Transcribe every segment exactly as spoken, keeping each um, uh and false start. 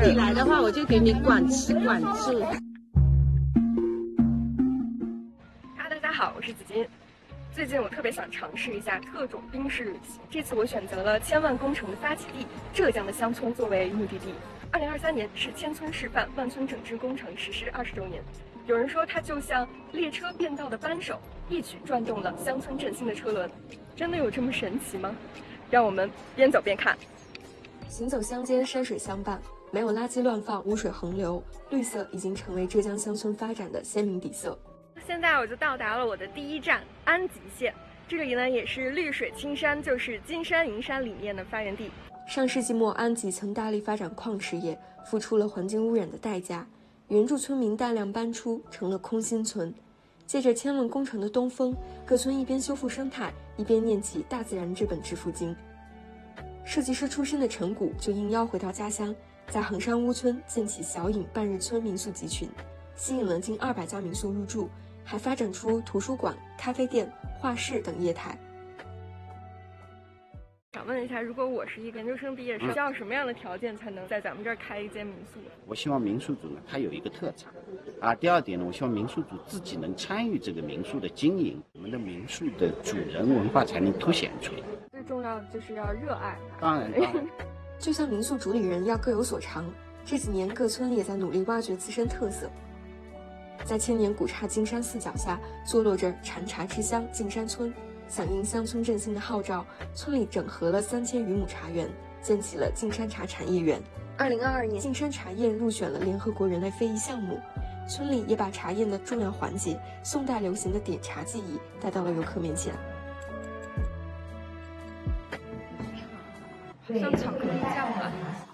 你来的话，我就给你管吃管住。 哈，大家好，我是子金。最近我特别想尝试一下特种兵式旅行，这次我选择了千万工程的发起地浙江的乡村作为目的地。二零二三年是千村示范万村整治工程实施二十周年，有人说它就像列车变道的扳手，一举转动了乡村振兴的车轮。真的有这么神奇吗？让我们边走边看。行走乡间，山水相伴，没有垃圾乱放，污水横流，绿色已经成为浙江乡村发展的鲜明底色。现在我就到达了我的第一站安吉县，这里呢也是绿水青山，就是金山银山理念的发源地。上世纪末，安吉曾大力发展矿池业，付出了环境污染的代价，原住村民大量搬出，成了空心村。借着千万工程的东风，各村一边修复生态，一边念起大自然这本致富经。设计师出身的陈谷就应邀回到家乡，在衡山乌村建起小隐半日村民宿集群，吸引了近二百家民宿入住，还发展出图书馆、咖啡店、画室等业态。想问一下，如果我是一个研究生毕业生，需要什么样的条件才能在咱们这儿开一间民宿？ 我希望民宿主呢，它有一个特长啊。第二点呢，我希望民宿主自己能参与这个民宿的经营，我们的民宿的主人文化才能凸显出来。 最重要的就是要热爱。 当然，当然就像民宿主理人要各有所长，这几年各村也在努力挖掘自身特色。在千年古刹金山寺脚下，坐落着禅茶之乡金山村。响应乡村振兴的号召，村里整合了三千余亩茶园，建起了金山茶产业园。二零二二年，金山茶宴入选了联合国人类非遗项目。村里也把茶宴的重要环节——宋代流行的点茶技艺带到了游客面前。像巧克力酱啊！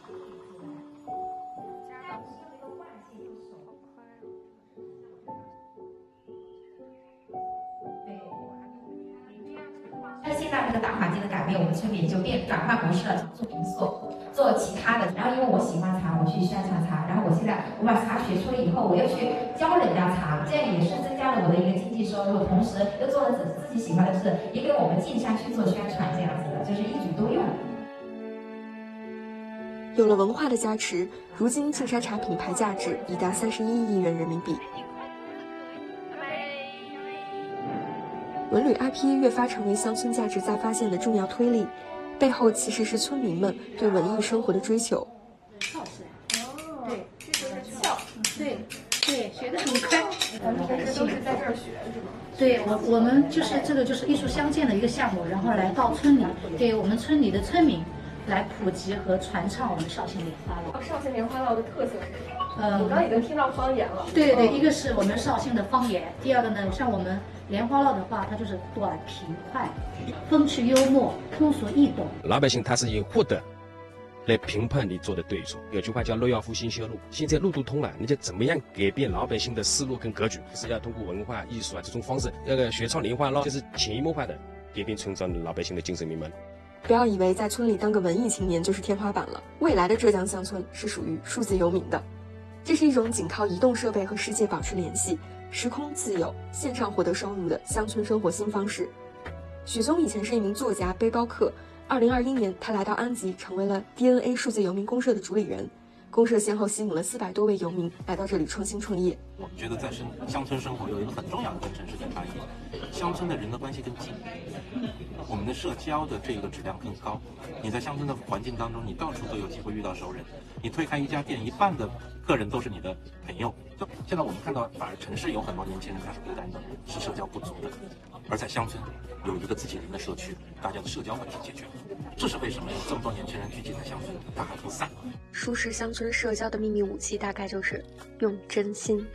那现在这个大环境的改变，我们村民就变转换模式了，做民宿，做其他的。然后因为我喜欢茶，我去宣传茶。然后我现在我把茶学出了以后，我又去教人家茶，这样也是增加了我的一个经济收入，同时又做了自自己喜欢的事，也给我们进山去做宣传，这样子的，就是一举多用。 有了文化的加持，如今金山茶品牌价值已达三十一亿元人民币。文旅 I P 越发成为乡村价值再发现的重要推力，背后其实是村民们对文艺生活的追求。 跳起来，哦，对，这就是跳，对，对，学得很快。咱们平时都是在这儿学，是吗？ 对，我我们就是这个就是艺术相见的一个项目，然后来到村里，给我们村里的村民来普及和传唱我们绍兴莲花落。 绍兴莲花落的特色是什么？ 嗯， 我刚刚已经听到方言了。 对对对，一个是我们绍兴的方言，第二个呢，像我们莲花落的话，它就是短平快，风趣幽默，通俗易懂。 老百姓他是以获得来评判你做的对错。有句话叫“路要复兴修路”，现在路都通了，你就怎么样改变老百姓的思路跟格局？是要通过文化艺术啊这种方式，那个学唱莲花落，就是潜移默化的改变村庄的老百姓的精神面貌。 不要以为在村里当个文艺青年就是天花板了，未来的浙江乡村是属于数字游民的。这是一种仅靠移动设备和世界保持联系、时空自由、线上获得收入的乡村生活新方式。许嵩以前是一名作家、背包客，二零二一年他来到安吉，成为了 D N A 数字游民公社的主理人。公社先后吸引了四百多位游民来到这里创新创业。 我们觉得在生乡村生活有一个很重要的跟城市的差异，乡村的人的关系更近，我们的社交的这个质量更高。你在乡村的环境当中，你到处都有机会遇到熟人。你推开一家店，一半的客人都是你的朋友。就现在我们看到，反而城市有很多年轻人他是孤单的，是社交不足的，而在乡村有一个自己人的社区，大家的社交问题解决了。这是为什么有这么多年轻人聚集在乡村，大家不散。 舒适乡村社交的秘密武器，大概就是用真心。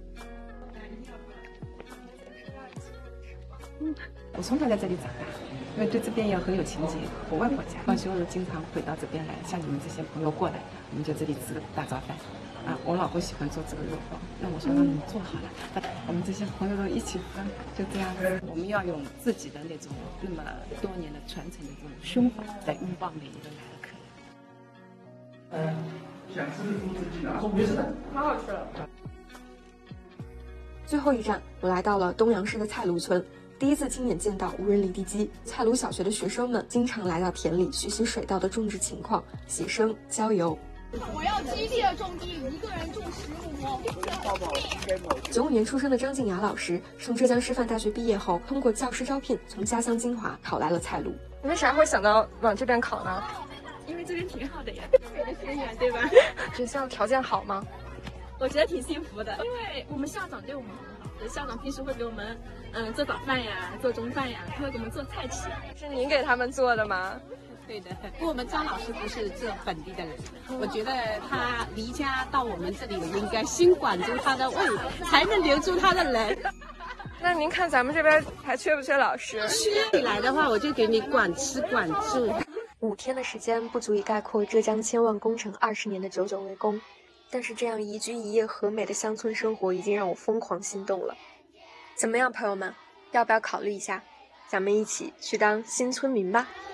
嗯，我从小在这里长大，因为对这边也很有情结。我外婆家装修日经常会到这边来，像你们这些朋友过来，我们就这里吃个大早饭。啊，我老婆喜欢做这个肉包，那我说那你做好了，我们这些朋友都一起分，就这样子。我们要用自己的那种那么多年的传承的这种胸怀，来拥抱每一个来的客人。嗯，想吃的猪自己拿，没事的， 好好吃了。最后一站，我来到了东阳市的蔡卢村，第一次亲眼见到无人犁地机。蔡卢小学的学生们经常来到田里学习水稻的种植情况、洗生、浇油。 我要基地的种地，一个人种十亩。 九五年出生的张静雅老师，从浙江师范大学毕业后，通过教师招聘，从家乡金华考来了蔡路。你为啥会想到往这边考呢？ 因为这边挺好的呀，美的学院，对吧？ 学校条件好吗？ 我觉得挺幸福的，因为我们校长对我们很好，校长平时会给我们，嗯，做早饭呀，做中饭呀，他会给我们做菜吃。 是您给他们做的吗？ 对的，不过我们张老师不是这本地的人，我觉得他离家到我们这里，我们应该先管住他的胃，才能留住他的人。 那您看咱们这边还缺不缺老师？ 缺，你来的话，我就给你管吃管住。 五天的时间不足以概括浙江千万工程二十年的久久为功，但是这样一居一业和美的乡村生活已经让我疯狂心动了。怎么样，朋友们，要不要考虑一下？咱们一起去当新村民吧。